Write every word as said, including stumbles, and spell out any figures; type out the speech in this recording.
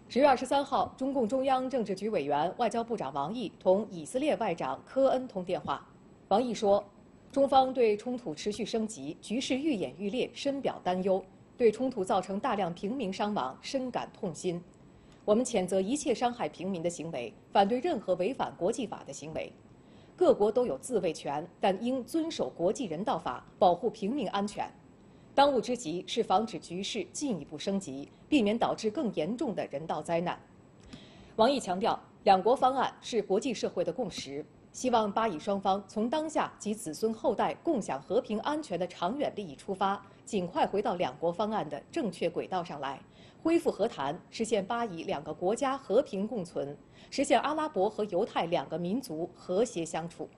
十月二十三号，中共中央政治局委员、外交部长王毅同以色列外长科恩通电话。王毅说，中方对冲突持续升级、局势愈演愈烈深表担忧，对冲突造成大量平民伤亡深感痛心。我们谴责一切伤害平民的行为，反对任何违反国际法的行为。各国都有自卫权，但应遵守国际人道法，保护平民安全。当务之急是防止局势进一步升级，避免导致更严重的人道灾难。王毅强调，两国方案是国际社会的共识，希望巴以双方从当下及子孙后代共享和平安全的长远利益出发，尽快回到两国方案的正确轨道上来，恢复和谈，实现巴以两个国家和平共存，实现阿拉伯和犹太两个民族和谐相处。